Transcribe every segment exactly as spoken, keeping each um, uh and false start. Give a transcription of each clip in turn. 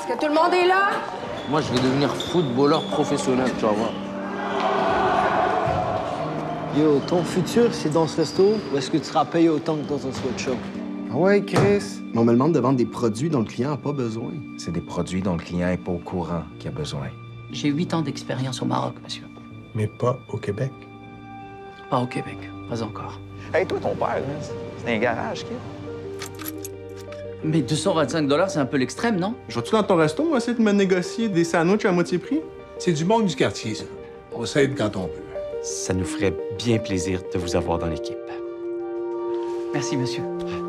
Est-ce que tout le monde est là? Moi, je vais devenir footballeur professionnel, tu vas voir. Yo, ton futur, c'est dans ce resto ou est-ce que tu seras payé autant que dans un sweatshop? Ah ouais, Chris. On me demande de vendre des produits dont le client n'a pas besoin. C'est des produits dont le client n'est pas au courant qu'il a besoin. J'ai huit ans d'expérience au Maroc, monsieur. Mais pas au Québec. Pas au Québec, pas encore. Hey, toi, ton père, là, c'est un garage, kid. Mais deux cent vingt-cinq dollars, c'est un peu l'extrême, non? Je vais-tu dans ton resto, moi, essayer de me négocier des sandwichs à moitié prix? C'est du monde du quartier, ça. On s'aide quand on peut. Ça nous ferait bien plaisir de vous avoir dans l'équipe. Merci, monsieur.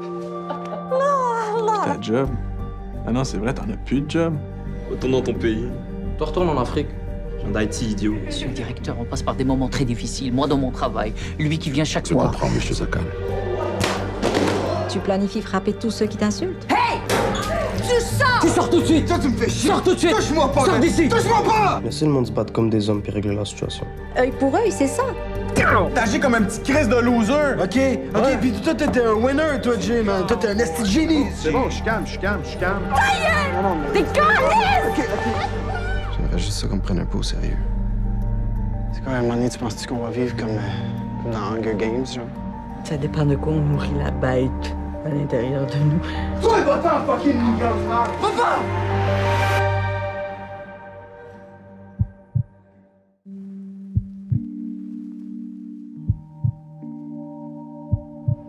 Ta job? Ah non, c'est vrai, t'en as plus de job. Retourne dans ton pays. Toi, retourne en Afrique. Viens d'Haïti, idiot. Monsieur le directeur, on passe par des moments très difficiles. Moi, dans mon travail, lui qui vient chaque Tu mois. comprends, monsieur Zakal. Tu planifies frapper tous ceux qui t'insultent? Tu sors tout de suite! Toi, tu me fais chier! Sors tout de suite! Touche-moi pas! Sors d'ici! Touche-moi pas! Laissez le monde se battre comme des hommes puis régler la situation. Œil pour œil, c'est ça. T'as agi comme un petit Chris de loser! OK, OK, puis toi, t'es un winner, toi, Jim. Hein? Toi, t'es un esti de génie! C'est bon, je suis calme, je suis calme, je suis calme. T'es caliste! J'aimerais juste ça qu'on me prenne un peu au sérieux. C'est quoi, à un moment donné, tu penses-tu qu'on va vivre comme, euh, comme dans Hunger Games, genre? Ça dépend de quoi on nourrit la bête à l'intérieur de nous. Toi, va-t'en, fucking gars, frère! Va-t'en!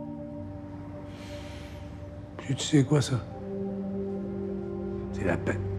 Puis tu sais quoi, ça? C'est la paix.